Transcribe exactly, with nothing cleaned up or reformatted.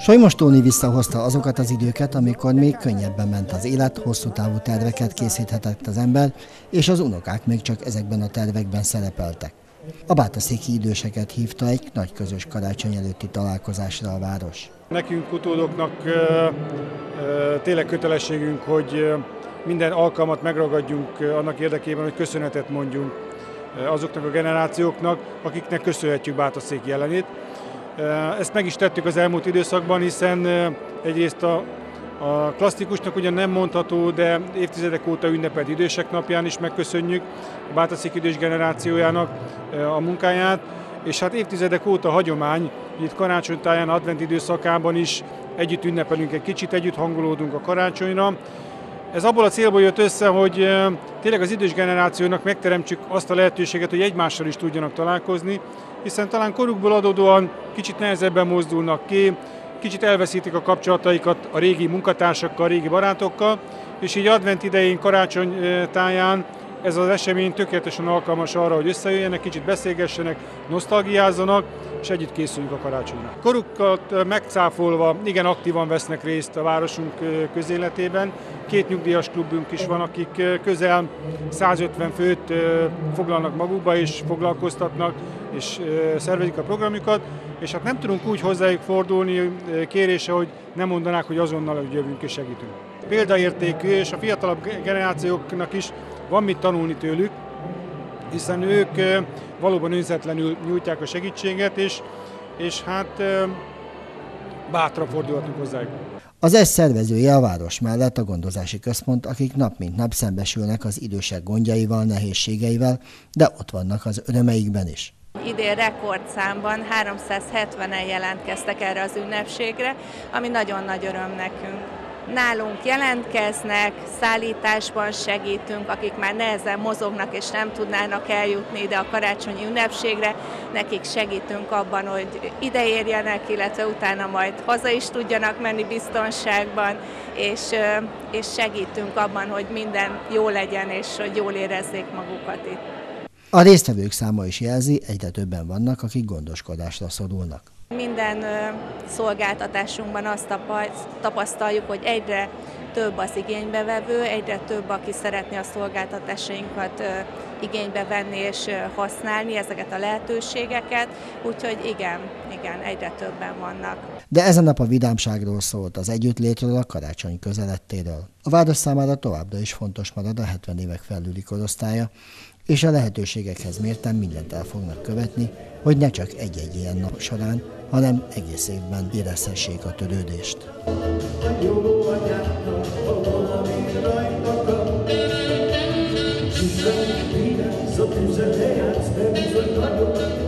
Solymos Tóni visszahozta azokat az időket, amikor még könnyebben ment az élet, hosszú távú terveket készíthetett az ember, és az unokák még csak ezekben a tervekben szerepeltek. A bátaszéki időseket hívta egy nagy közös karácsony előtti találkozásra a város. Nekünk utódoknak tényleg kötelességünk, hogy minden alkalmat megragadjunk annak érdekében, hogy köszönetet mondjunk azoknak a generációknak, akiknek köszönhetjük Bátaszék jelenét. Ezt meg is tettük az elmúlt időszakban, hiszen egyrészt a, a klasszikusnak ugyan nem mondható, de évtizedek óta ünnepelt idősek napján is megköszönjük a Bátaszék idős generációjának a munkáját, és hát évtizedek óta hagyomány, hogy itt karácsonytáján, advent időszakában is együtt ünnepelünk egy kicsit, együtt hangolódunk a karácsonyra. Ez abból a célból jött össze, hogy tényleg az idős generációnak megteremtsük azt a lehetőséget, hogy egymással is tudjanak találkozni, hiszen talán korukból adódóan kicsit nehezebben mozdulnak ki, kicsit elveszítik a kapcsolataikat a régi munkatársakkal, a régi barátokkal, és így advent idején, karácsony táján ez az esemény tökéletesen alkalmas arra, hogy összejöjjenek, kicsit beszélgessenek, nosztalgiázzanak, és együtt készüljünk a karácsonyra. Korukat megcáfolva igen aktívan vesznek részt a városunk közéletében. Két nyugdíjas klubunk is van, akik közel százötven főt foglalnak magukba, és foglalkoztatnak, és szervezik a programjukat, és hát nem tudunk úgy hozzájuk fordulni kérése, hogy nem mondanák, hogy azonnal hogy jövünk és segítünk. Példaértékű, és a fiatalabb generációknak is van mit tanulni tőlük, hiszen ők valóban önzetlenül nyújtják a segítséget, és, és hát bátran fordulhatunk hozzájuk. Az es szervezője a város mellett a gondozási központ, akik nap mint nap szembesülnek az idősek gondjaival, nehézségeivel, de ott vannak az örömeikben is. Idén rekordszámban háromszázhetvenen jelentkeztek erre az ünnepségre, ami nagyon nagy öröm nekünk. Nálunk jelentkeznek, szállításban segítünk, akik már nehezen mozognak és nem tudnának eljutni ide a karácsonyi ünnepségre, nekik segítünk abban, hogy ide érjenek, illetve utána majd haza is tudjanak menni biztonságban, és, és segítünk abban, hogy minden jó legyen, és hogy jól érezzék magukat itt. A résztvevők száma is jelzi, egyre többen vannak, akik gondoskodásra szorulnak. Minden szolgáltatásunkban azt tapasztaljuk, hogy egyre több az igénybevevő, egyre több, aki szeretné a szolgáltatásainkat igénybe venni és használni ezeket a lehetőségeket, úgyhogy igen, igen, egyre többen vannak. De ezen nap a vidámságról szólt, az együttlétről, a karácsony közelettéről. A város számára továbbra is fontos marad a hetven évek felüli korosztálya, és a lehetőségekhez mérten mindent el fognak követni, hogy ne csak egy-egy ilyen nap során, hanem egész évben érezhessék a törődést. Bizony, vigyázz, a tüzet, játsz, de bizony nagyon